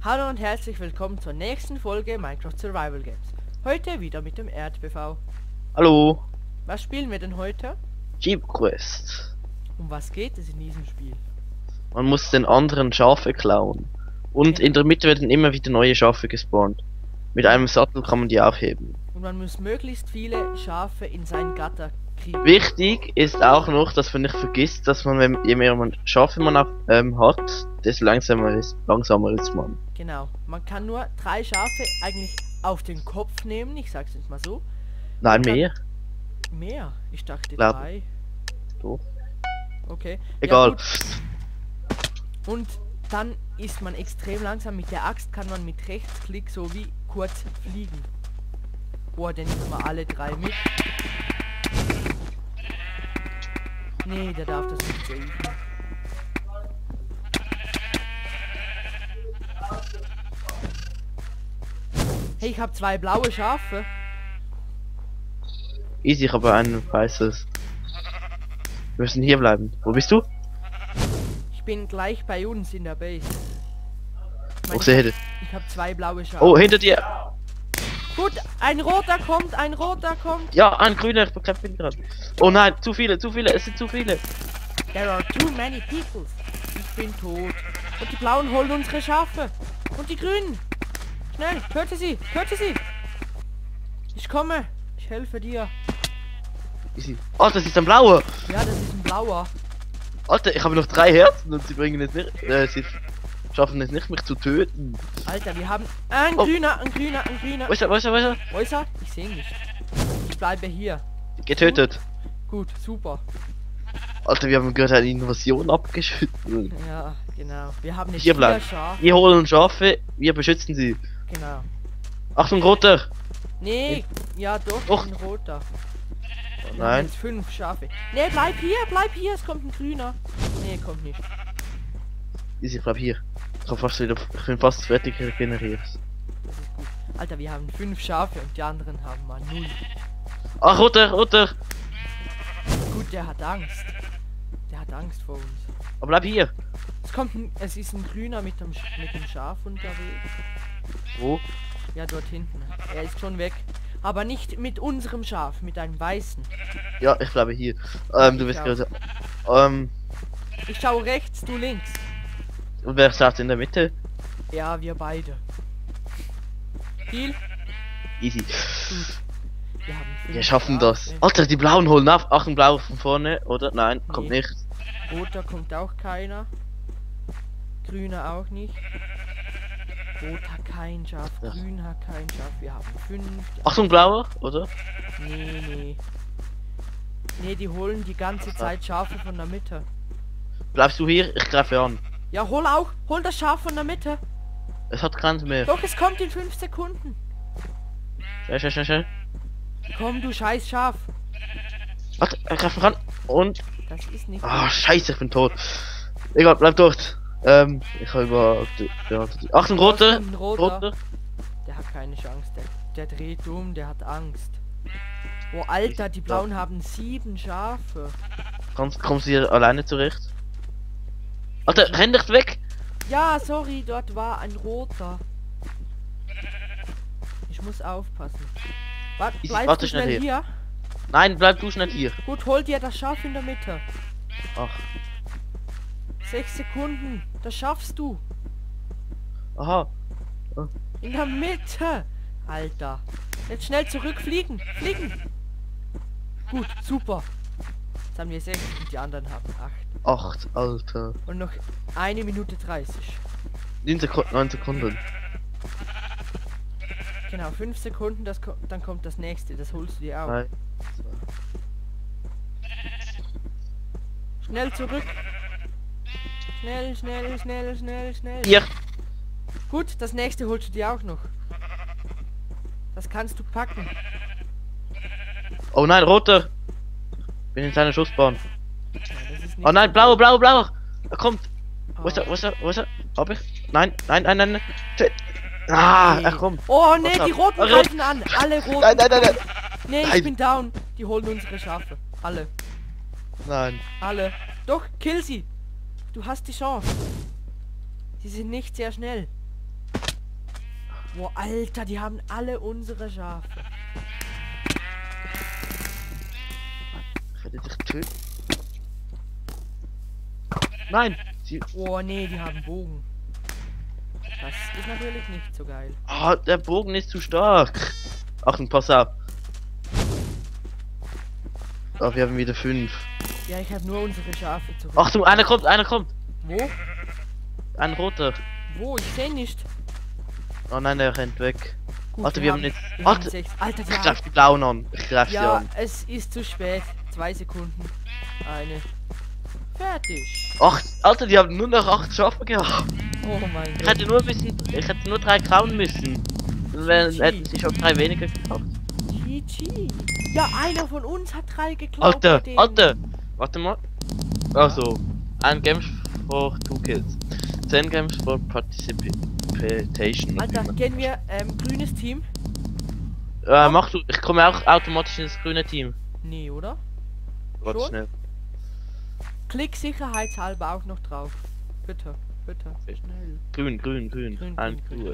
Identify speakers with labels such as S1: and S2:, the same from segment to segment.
S1: Hallo und herzlich willkommen zur nächsten Folge Minecraft Survival Games. Heute wieder mit dem ErdBV.
S2: Hallo,
S1: Was spielen wir denn heute?
S2: Jeep Quest.
S1: Um was geht es in diesem Spiel?
S2: Man muss den anderen Schafe klauen. Und in der Mitte werden immer wieder neue Schafe gespawnt. Mit einem Sattel kann man die aufheben.
S1: Und man muss möglichst viele Schafe in sein Gatter kriegen.
S2: Wichtig ist auch noch, dass man nicht vergisst, dass man, je mehr man Schafe man hat, desto langsamer ist man.
S1: Genau. Man kann nur 3 Schafe eigentlich auf den Kopf nehmen. Ich sag's jetzt mal so.
S2: Nein, mehr.
S1: Mehr? Ich dachte
S2: Glaub-
S1: 3.
S2: Doch.
S1: Okay.
S2: Egal.
S1: Ja, gut. Und dann ist man extrem langsam. Mit der Axt kann man mit Rechtsklick so wie kurz fliegen. Boah, den nehmen wir alle 3 mit. Nee, der darf das nicht saven. Hey, ich habe 2 blaue Schafe.
S2: Easy, ich habe ein weißes. Wir müssen hier bleiben. Wo bist du?
S1: Ich bin gleich bei uns in der Base.
S2: Ich sehe dich.
S1: Ich habe 2 blaue Schafe.
S2: Oh, hinter dir.
S1: Gut, ein roter kommt, ein roter kommt.
S2: Ja, ein grüner. Ich bekämpfe ihn gerade. Oh nein, zu viele. Es sind zu viele.
S1: There are too many people. Ich bin tot. Und die Blauen holen unsere Schafe. Und die Grünen. Schnell, töte sie, töte sie. Ich komme. Ich helfe dir.
S2: Easy. Oh, das ist ein blauer.
S1: Ja, das ist ein Blauer.
S2: Alter, ich habe noch 3 Herzen und sie bringen es nicht. Sie schaffen es nicht, mich zu töten.
S1: Alter, wir haben ein
S2: Oh.
S1: Grüner, ein Grüner, ein Grüner.
S2: Wo ist er? Wo ist er? Wo ist er?
S1: Wo ist er? Ich sehe ihn nicht. Ich bleibe hier.
S2: Getötet.
S1: Gut, super.
S2: Alter, wir haben gerade eine Invasion abgeschüttet.
S1: Ja, genau. Wir haben jetzt
S2: Hier
S1: 4
S2: bleiben.
S1: Schafe.
S2: Wir holen Schafe, wir beschützen sie.
S1: Genau.
S2: Achtung, roter.
S1: Nee, ja doch,
S2: Doch.
S1: ein roter. Wir haben
S2: Nein.
S1: jetzt 5 Schafe. Nee, bleib hier, es kommt ein Grüner. Nee, kommt nicht.
S2: Easy, ich bleib hier. Ich bin fast fertig regeneriert.
S1: Das ist gut. Alter, wir haben 5 Schafe und die anderen haben mal 0.
S2: Ach, roter.
S1: Gut, der hat Angst. Der hat Angst vor uns.
S2: Aber bleib hier.
S1: Es ist ein Grüner mit dem Schaf unterwegs.
S2: Wo?
S1: Ja, dort hinten. Er ist schon weg. Aber nicht mit unserem Schaf, mit einem weißen.
S2: Ja, ich bleibe hier. Du bist
S1: auch.
S2: gerade.
S1: Ich schaue rechts, du links.
S2: Und wer startet in der Mitte?
S1: Ja, wir beide. Viel?
S2: Easy.
S1: Gut. Wir haben 5
S2: Wir schaffen das.
S1: Schafe.
S2: Alter, die blauen holen auf. Achtung, blau von vorne, oder? Nein, kommt
S1: Nee.
S2: nicht.
S1: Roter kommt auch keiner. Grüner auch nicht. Rot hat kein Schaf,
S2: Ja.
S1: grün hat kein Schaf. Wir haben 5.
S2: Achtung, blauer, oder?
S1: Nee. Nee, die holen die ganze Zeit Schafe von der Mitte.
S2: Bleibst du hier? Ich greife an.
S1: Ja, hol das Schaf von der Mitte.
S2: Es hat keins mehr.
S1: Doch, es kommt in 5 Sekunden.
S2: Schnell.
S1: Komm, du scheiß Schaf.
S2: Warte, er greift mich an. Und.
S1: Das ist nicht...
S2: Ah, scheiße, ich bin tot. Egal, bleib dort. Ich habe über. Achtung, roter.
S1: Ein Roter. Der hat keine Chance. Der dreht um, der hat Angst. Oh, Alter, die Blauen haben 7 Schafe.
S2: Kommst du hier alleine zurecht? Alter, renn nicht weg!
S1: Ja, sorry, dort war ein Roter. Ich muss aufpassen. Bleibst
S2: warte
S1: du
S2: schnell
S1: schnell hier?
S2: Nein, bleib du schnell hier.
S1: Gut, hol dir das Schaf in der Mitte.
S2: Ach,
S1: 6 Sekunden, das schaffst du.
S2: aha.
S1: In der Mitte. Alter. Jetzt schnell zurückfliegen. Fliegen. Gut, super. Jetzt haben wir 6 und die anderen haben 8.
S2: 8, Alter.
S1: Und noch 1 Minute 30.
S2: 9 Sekunden.
S1: Genau, 5 Sekunden, dann kommt das nächste. Das holst du dir auch.
S2: 3.
S1: Schnell zurück. Schnell.
S2: Hier!
S1: Gut, das nächste holst du dir auch noch. Das kannst du packen.
S2: Oh nein, roter! Bin in seiner Schussbahn.
S1: Ja, das ist nicht
S2: Oh nein, blau! Er kommt! Wo ist
S1: Ah.
S2: er? Hab ich? Nein. Ah,
S1: Nee.
S2: er kommt.
S1: Oh nee,
S2: Was
S1: die
S2: hab-
S1: Roten
S2: Rot-
S1: greifen an. Alle Roten.
S2: Nein.
S1: Nee, ich
S2: Nein.
S1: bin down. Die holen unsere Schafe. Alle.
S2: Nein.
S1: Doch, kill sie. Du hast die Chance. Sie sind nicht sehr schnell. Boah, Alter, die haben alle unsere Schafe.
S2: Ich werde dich töten. Nein!
S1: Oh nee, die haben Bogen. Das ist natürlich nicht so geil.
S2: Ah, der Bogen ist zu stark. Achtung, pass auf. Ah, wir haben wieder 5.
S1: Ja, ich habe nur unsere Schafe zurück.
S2: Achtung, einer kommt, einer kommt.
S1: Wo?
S2: Ein roter.
S1: Wo? Ich sehe nicht.
S2: Oh nein, der rennt weg.
S1: Gut,
S2: Warte, wir haben jetzt.
S1: wir
S2: Warte,
S1: haben 6. Alter, die
S2: ich
S1: haben...
S2: greif die blauen an. Ich greif sie
S1: Ja,
S2: an.
S1: es ist zu spät. 2 Sekunden. Eine. Fertig.
S2: Ach, Alter, die haben nur noch 8 Schafe gehabt.
S1: Oh mein
S2: Ich
S1: Gott.
S2: hätte nur ein bisschen. Ich hätte nur 3 klauen müssen. Dann hätten sie schon 3 weniger gekauft.
S1: GG. Ja, einer von uns hat 3 geklaut.
S2: Alter,
S1: bei denen.
S2: Alter! Warte mal. Also, ein Games for 2 Kills. 10 Games for Participation.
S1: Alter, gehen wir grünes Team?
S2: Mach du, ich komme auch automatisch ins grüne Team.
S1: Nee, oder?
S2: Warte
S1: Schon?
S2: schnell.
S1: Klick sicherheitshalber auch noch drauf. Bitte, bitte. Schnell.
S2: Grün, grün, grün.
S1: Grün,
S2: Ein
S1: grün, grün.
S2: Gut.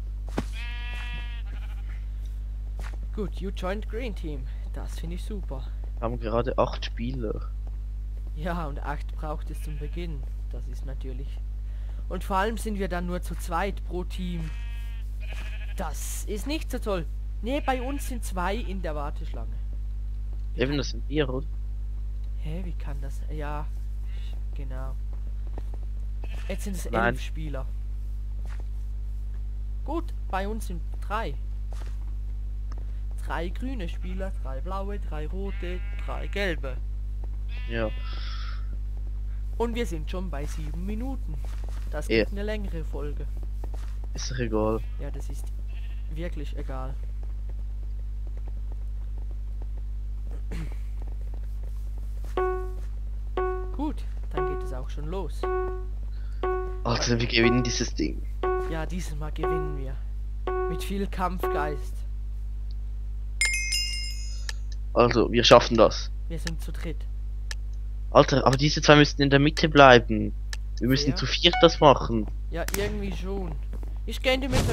S1: Gut, you joined green team. Das finde ich super.
S2: Wir haben gerade 8 Spieler.
S1: Ja, und 8 braucht es zum Beginn. Das ist natürlich. Und vor allem sind wir dann nur zu zweit pro Team. Das ist nicht so toll. Ne, bei uns sind 2 in der Warteschlange.
S2: Eben, das sind wir, oder?
S1: Hä, wie kann das? Ja, genau. Jetzt sind es 11
S2: Nein.
S1: Spieler. Gut, bei uns sind 3. 3 grüne Spieler, 3 blaue, 3 rote, 3 gelbe.
S2: Ja.
S1: Und wir sind schon bei 7 Minuten. Das
S2: Ja.
S1: gibt eine längere Folge.
S2: Ist doch egal.
S1: Ja, das ist wirklich egal. Gut, dann geht es auch schon los.
S2: Alter, wir gewinnen dieses Ding.
S1: Ja, dieses Mal gewinnen wir. Mit viel Kampfgeist.
S2: Also, wir schaffen das.
S1: Wir sind zu dritt.
S2: Alter, aber diese 2 müssten in der Mitte bleiben. Wir müssen
S1: Ja.
S2: zu 4 das machen.
S1: Ja, irgendwie schon. Ich gehe in die Mitte.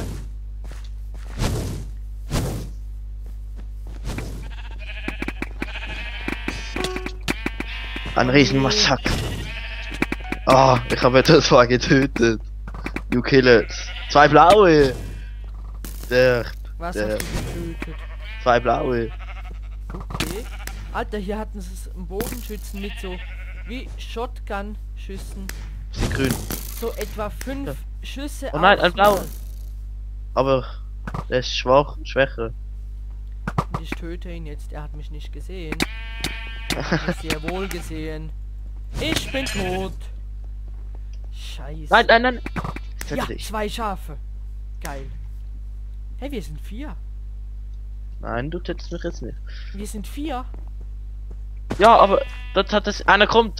S2: Ein Riesenmassaker. Ah, ich habe das mal getötet. You killers. 2 blaue. Der.
S1: Was
S2: Der-
S1: hast du getötet?
S2: 2 blaue.
S1: Okay. Alter, hier hatten sie einen Bogenschützen mit so wie Shotgun-Schüssen.
S2: Sie grün.
S1: So etwa 5
S2: Ja.
S1: Schüsse.
S2: Oh nein, ein
S1: aufs
S2: blauer.
S1: Mal.
S2: Aber der ist schwach, schwächer.
S1: Und ich töte ihn jetzt. Er hat mich nicht gesehen. Er hat mich sehr wohl gesehen. Ich bin tot. Scheiße.
S2: Nein, nein, nein. Ich
S1: Ja,
S2: töte dich.
S1: 2 Schafe. Geil. Hey, wir sind 4.
S2: Nein, du tötest mich jetzt nicht.
S1: Wir sind 4.
S2: Ja, aber das hat das. Einer kommt.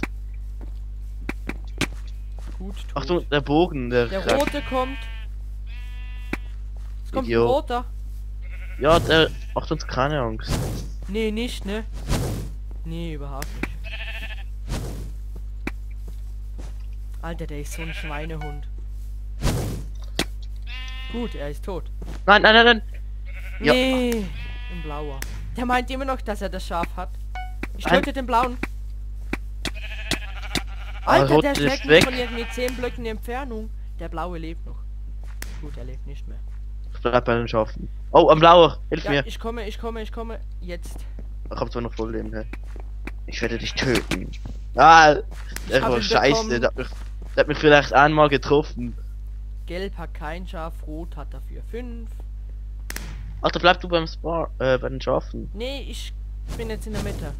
S1: Gut, tot.
S2: Achtung, der Bogen, der.
S1: Der rote kommt. Es kommt ein
S2: Idiot.
S1: roter.
S2: Ja, der macht uns keine Angst.
S1: Nee, nicht, ne? Nee, überhaupt nicht. Alter, der ist so ein Schweinehund. Gut, er ist tot.
S2: Nein, nein, nein, nein. Ja.
S1: Nee, ein blauer. Der meint immer noch, dass er das Schaf hat. Ich
S2: Ein-
S1: töte den blauen.
S2: Ah,
S1: Alter,
S2: rot
S1: der
S2: ist
S1: schlägt mich
S2: weg.
S1: von irgendwie 10 Blöcken Entfernung. Der blaue lebt noch. Gut, er lebt nicht mehr.
S2: Ich bleib bei den Schafen. Oh, ein blauer. Hilf
S1: Ja,
S2: mir.
S1: ich komme. Jetzt.
S2: Ich hab zwar noch voll Leben, hä? Ich werde dich töten. Ah, der
S1: hab
S2: war
S1: ihn
S2: scheiße.
S1: bekommen.
S2: Der hat mich vielleicht einmal getroffen.
S1: Gelb hat kein Schaf, rot hat dafür 5.
S2: Alter, bleib du beim Spar, bei den Schafen.
S1: Nee, ich bin jetzt in der Mitte.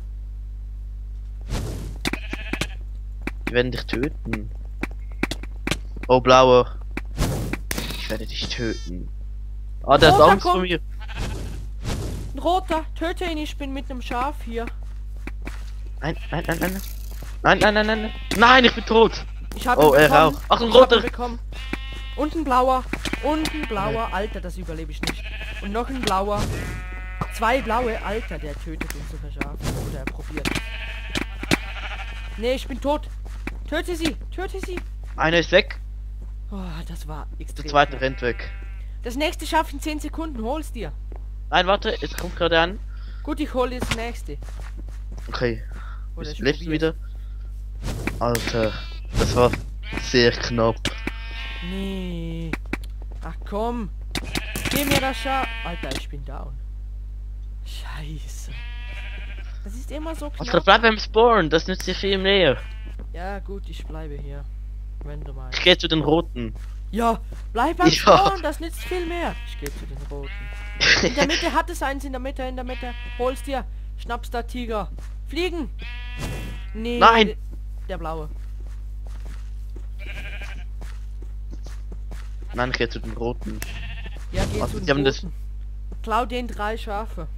S2: Die werden dich töten. Oh, blauer. Ich werde dich töten. Ah, der ist
S1: Roter
S2: Angst vor
S1: kommt.
S2: mir.
S1: Ein roter, töte ihn, ich bin mit einem Schaf hier.
S2: Nein, nein, nein, nein. Nein, nein, nein, nein, nein. Nein, ich bin tot.
S1: Ich habe
S2: Oh,
S1: ihn
S2: er
S1: bekommen.
S2: auch. Ach, ein
S1: Ich hab
S2: roter.
S1: ihn bekommen. Und ein blauer. Und ein blauer. Alter, das überlebe ich nicht. Und noch ein blauer. 2 blaue. Alter, der tötet unsere Schafe. Oder er probiert. Nee, ich bin tot. Töte sie. Töte sie.
S2: Einer ist weg.
S1: Oh, das war
S2: Der
S1: extrem.
S2: zweite
S1: knapp.
S2: rennt weg.
S1: Das nächste schaff ich in 10 Sekunden. Hol's dir.
S2: Nein, warte, es kommt gerade an.
S1: Gut, ich hole das nächste.
S2: Okay.
S1: Oder ich
S2: Lebst du
S1: probier's.
S2: wieder? Alter, das war sehr knapp.
S1: Nee. Ach komm. Gib mir das Schaf. Alter, ich bin down. Scheiße. Das ist immer so
S2: Alter,
S1: knapp.
S2: bleib beim Spawn, das nützt dir viel mehr.
S1: Ja gut, ich bleibe hier. Wenn du mal.
S2: Ich gehe zu den Roten.
S1: Ja, bleib beim
S2: Ja.
S1: Spawn, das nützt viel mehr. Ich gehe zu den Roten. In der Mitte hat es eins, in der Mitte. Hol's dir. Schnappst da Tiger. Fliegen. Nee.
S2: Nein.
S1: Der blaue.
S2: Nein, ich gehe zu den Roten.
S1: Ja, geh
S2: Was,
S1: zu
S2: die
S1: den
S2: haben das-
S1: Roten. Klau den 3 Schafe.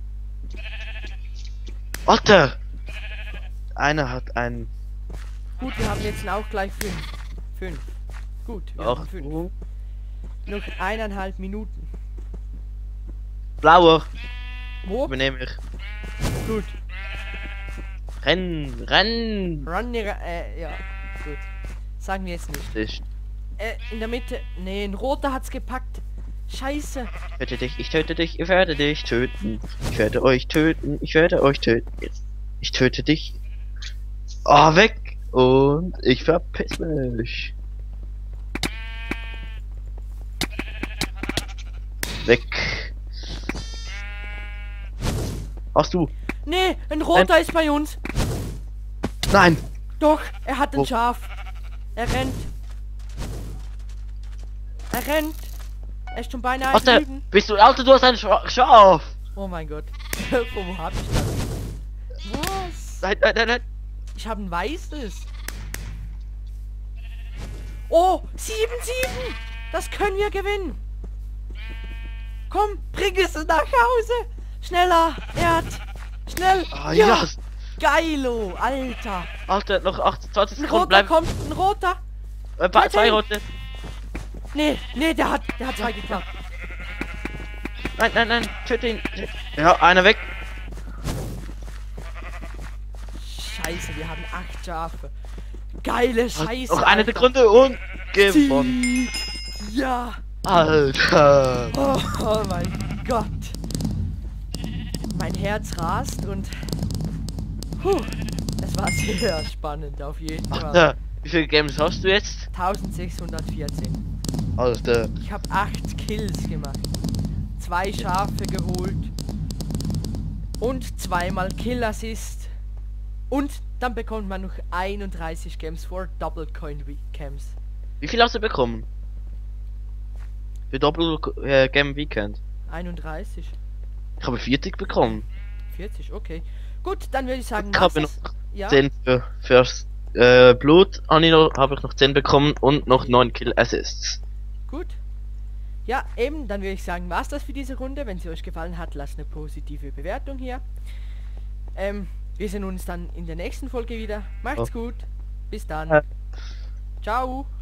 S2: Alter! Einer hat einen.
S1: Gut, wir haben jetzt auch gleich 5. 5. Gut, wir
S2: Ach,
S1: haben 5. Noch 1,5 Minuten.
S2: Blauer,
S1: Wo?
S2: übernehme ich.
S1: Gut.
S2: Renn, renn!
S1: Run, ja, gut. Sagen wir jetzt nicht.
S2: Ich
S1: In der Mitte. Nee, ein roter hat's gepackt. Scheiße.
S2: töte dich, ich töte dich, ich werde dich töten. Ich werde euch töten, ich werde euch töten. Jetzt. Ich töte dich. Ah, weg! Und ich verpiss mich. Weg. Hast du?
S1: Nee, ein roter ist bei uns.
S2: Nein!
S1: Doch, er hat ein
S2: Wo?
S1: Schaf. Er rennt. Er rennt. Er ist schon beinahe
S2: Alter,
S1: drüben.
S2: bist du, Alter, du hast ein Schaf!
S1: Oh mein Gott. Wo hab ich das? Was?
S2: Nein, nein, nein, nein.
S1: Ich habe ein weißes. Oh, 7-7. Das können wir gewinnen. Komm, bring es nach Hause. Schneller, Erd. Schnell.
S2: Ah, ja.
S1: Geilo, Alter.
S2: Alter, noch 28
S1: Ein
S2: Sekunden
S1: roter
S2: bleiben.
S1: kommt, ein roter.
S2: Zwei rote.
S1: Nee, der hat 2 geklappt.
S2: Nein, nein, nein, töte ihn. Ja, einer weg.
S1: Scheiße, wir haben 8 Schafe. Geile Scheiße.
S2: Noch eine
S1: Alter.
S2: Sekunde und gewonnen.
S1: Sieg. Ja.
S2: Alter.
S1: Oh mein Gott. Mein Herz rast und... es war sehr spannend auf jeden Fall.
S2: Alter, wie viele Games hast du jetzt?
S1: 1614.
S2: Alter.
S1: Ich habe 8 Kills gemacht. 2 Schafe geholt. Und 2-mal Kill Assist. Und dann bekommt man noch 31 Games for Double Coin Camps.
S2: Wie viel hast du bekommen? Für Doppel Game Weekend.
S1: 31.
S2: Ich habe 40 bekommen.
S1: 40, okay. Gut, dann würde ich sagen,
S2: Ich habe noch
S1: was ist- ja,
S2: 10 fürs Blut. Habe ich noch 10 bekommen und noch 9 Kill Assists.
S1: gut. Ja, eben, dann würde ich sagen, war's das für diese Runde. Wenn sie euch gefallen hat, lasst eine positive Bewertung hier. Wir sehen uns dann in der nächsten Folge wieder. Macht's gut. Bis dann.
S2: Ja.
S1: Ciao.